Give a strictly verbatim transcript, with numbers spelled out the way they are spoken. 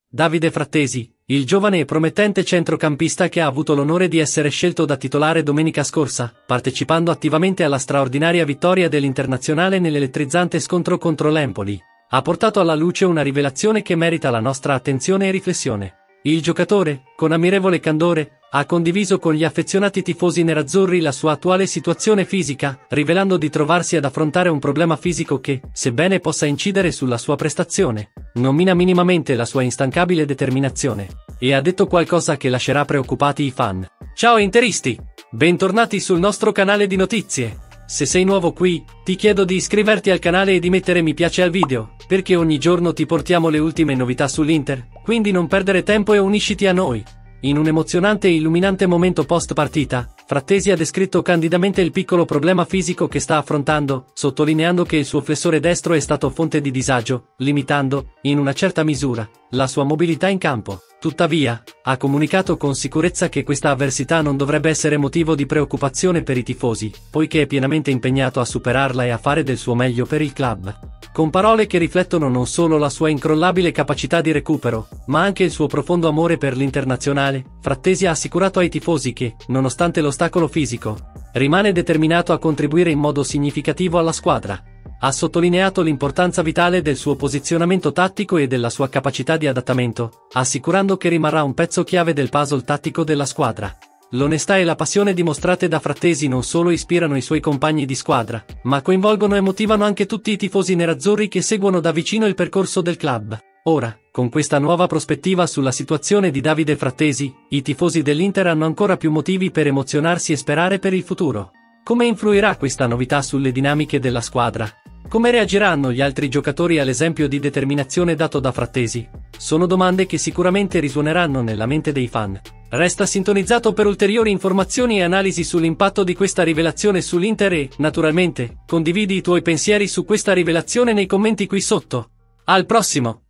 Davide Frattesi, il giovane e promettente centrocampista che ha avuto l'onore di essere scelto da titolare domenica scorsa, partecipando attivamente alla straordinaria vittoria dell'Internazionale nell'elettrizzante scontro contro l'Empoli, ha portato alla luce una rivelazione che merita la nostra attenzione e riflessione. Il giocatore, con ammirevole candore, ha condiviso con gli affezionati tifosi nerazzurri la sua attuale situazione fisica, rivelando di trovarsi ad affrontare un problema fisico che, sebbene possa incidere sulla sua prestazione, non mina minimamente la sua instancabile determinazione, e ha detto qualcosa che lascerà preoccupati i fan. Ciao interisti! Bentornati sul nostro canale di notizie! Se sei nuovo qui, ti chiedo di iscriverti al canale e di mettere mi piace al video, perché ogni giorno ti portiamo le ultime novità sull'Inter, quindi non perdere tempo e unisciti a noi. In un emozionante e illuminante momento post partita, Frattesi ha descritto candidamente il piccolo problema fisico che sta affrontando, sottolineando che il suo flessore destro è stato fonte di disagio, limitando, in una certa misura, la sua mobilità in campo. Tuttavia, ha comunicato con sicurezza che questa avversità non dovrebbe essere motivo di preoccupazione per i tifosi, poiché è pienamente impegnato a superarla e a fare del suo meglio per il club. Con parole che riflettono non solo la sua incrollabile capacità di recupero, ma anche il suo profondo amore per l'Internazionale, Frattesi ha assicurato ai tifosi che, nonostante l'ostacolo fisico, rimane determinato a contribuire in modo significativo alla squadra. Ha sottolineato l'importanza vitale del suo posizionamento tattico e della sua capacità di adattamento, assicurando che rimarrà un pezzo chiave del puzzle tattico della squadra. L'onestà e la passione dimostrate da Frattesi non solo ispirano i suoi compagni di squadra, ma coinvolgono e motivano anche tutti i tifosi nerazzurri che seguono da vicino il percorso del club. Ora, con questa nuova prospettiva sulla situazione di Davide Frattesi, i tifosi dell'Inter hanno ancora più motivi per emozionarsi e sperare per il futuro. Come influirà questa novità sulle dinamiche della squadra? Come reagiranno gli altri giocatori all'esempio di determinazione dato da Frattesi? Sono domande che sicuramente risuoneranno nella mente dei fan. Resta sintonizzato per ulteriori informazioni e analisi sull'impatto di questa rivelazione sull'Inter e, naturalmente, condividi i tuoi pensieri su questa rivelazione nei commenti qui sotto. Al prossimo!